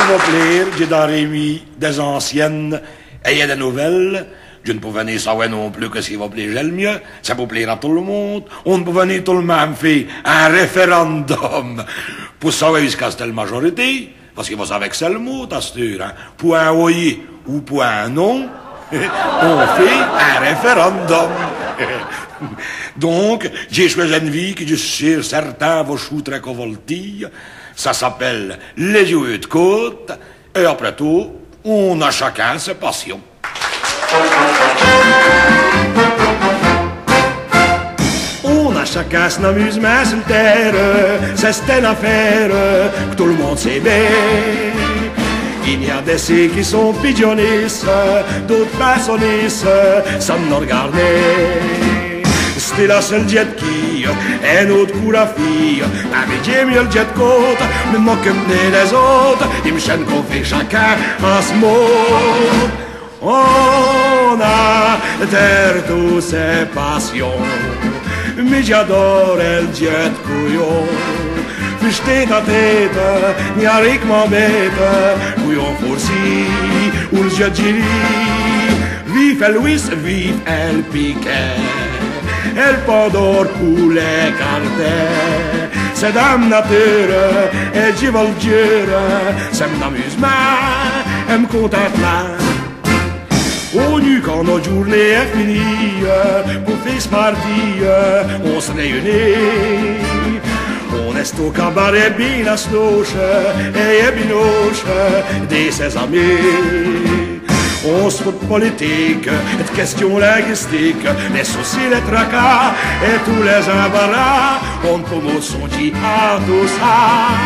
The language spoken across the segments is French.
vous plaire, j'ai dans Rémi des anciennes et il y a des nouvelles. Je ne peux venir savoir non plus que ce qui va plaire le mieux. Ça peut plaire à tout le monde. On ne peut venir tout le même faire un référendum pour savoir jusqu'à cette majorité. Parce qu'il va savoir que c'est le mot, à cette heure. Hein. Point oui ou point non, on fait un référendum. Donc, j'ai choisi une vie que je suis sûr certains vont shooter qu'on voltige. Ça s'appelle les yeux de côte. Et après tout, on a chacun ses passions. On a chacun son amusement sur terre, c'est une affaire que tout le monde sait bien. Il y a des ceux qui sont pigeonnistes, d'autres personnistes, ça me regarde. C'était la seule jet qui, un autre coup la fille, mais j'aime mieux le jet côte, me moque les autres, ils me chaînent qu'on fait chacun en ce mot. On a terre tous ses passions, mais j'adore le jet couillon. Puis j'étais dans tête, n'y a rien que m'embête, couillon forci, ou le jet giri. Vive el Louis, vive el Piquet, el Pandore pour les cartels. C'est dame nature, et j'y vais le dire, c'est mon amusement, elle me contente là. Au nu quand notre journée est finie, pour faire ce mardi, on se réunit. On est au cabaret bien à slouche, et binoche, des ses amis. On se fout de politique, de questions linguistiques, les soucis, les tracas, et tous les embarras, on promote son dit à tout ça.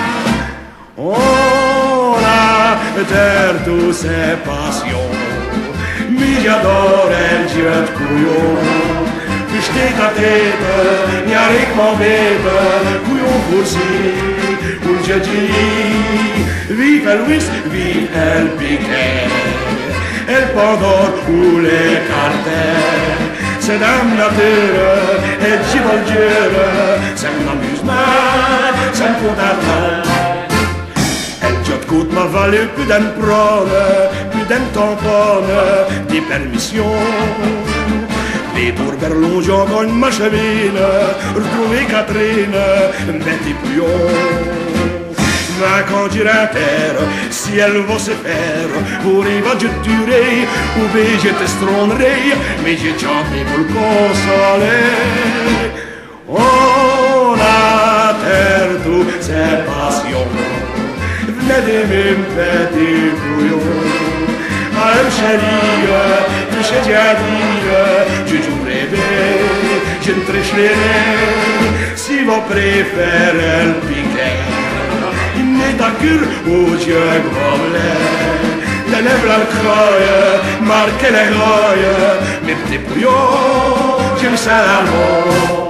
On a terre tous ses passions, mais j'adore el jet couillon. Puis j'étais ta tête, n'y a rien que m'embête, couillon forci, ou le jet giri. Vive el Louis, vive el Piquet, el Pandore ou les cartels. C'est dame nature, et j'y vais le dire, c'est mon amusement, c'est mon contente. Côte m'a valu plus d'un prône, plus d'un tamponne, des permissions. Les tours vers Longeon gagnent ma chemine, retrouver Catherine, Betty Pouillon. Ma candidature, si elle va se faire, pour y va je tuerai, ou bien je t'estronnerai, mais j'ai chanté pour le consoler. On a terre tous ses passions, venez des mêmes petits brouillons. À un chéri, je sais déjà dire, je jouerai bien, je ne tricherai. Si vous préférez le Piquet, il n'est à cure aux yeux grommelés. Les lèvres à le croye, marquez les royes, mes petits brouillons, j'aime ça la mort.